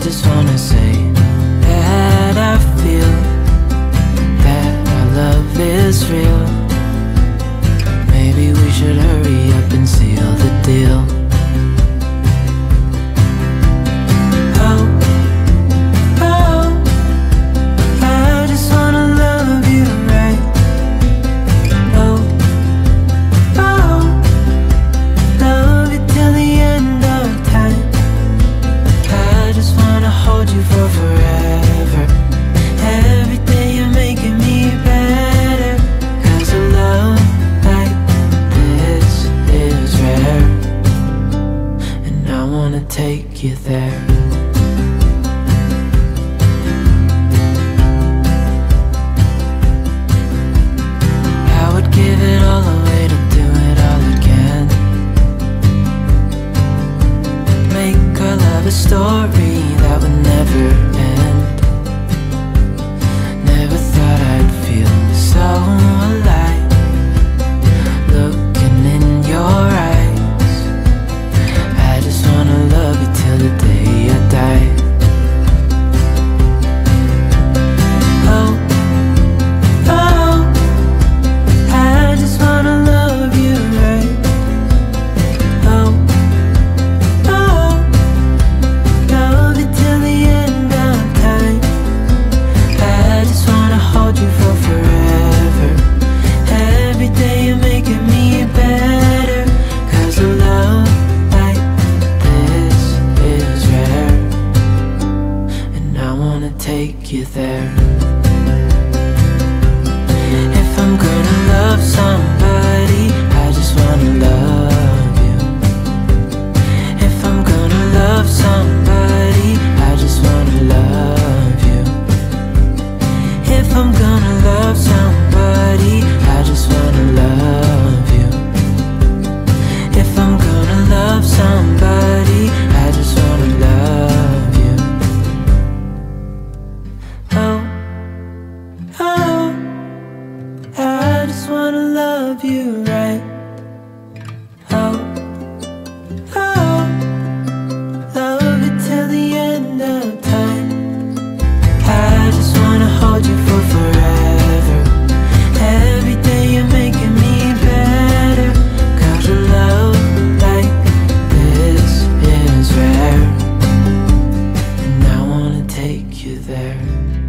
just wanna say that I feel that our love is real. Maybe we should hurry up and seal the deal. Oh, oh, I just wanna love you right. Oh, oh, love you till the end of time. I just wanna hold you for forever. Every day you're making me better. 'Cause a love like this is rare, and I wanna take you there. I would give it all away to do it all again. Make our love a story that would never end. Never thought I'd feel so alive, looking in your eyes. I just wanna love you till the day I die. Oh, oh, I just wanna love you right. Oh, oh, love you till the end of time. I just wanna hold you for forever. Every day you're making me better. 'Cause a love like this is rare, and I wanna take you there. If I'm gonna love somebody, I just wanna love you. If I'm gonna love somebody, I just wanna love you. If I'm gonna love somebody, I just wanna love you. If I'm gonna love somebody, I just wanna love you. Oh, oh, I just wanna love you right. Oh, oh, love you till the end of time. I just wanna hold you for forever. Every day you're making me better. 'Cause a love like this is rare, and I wanna take you there.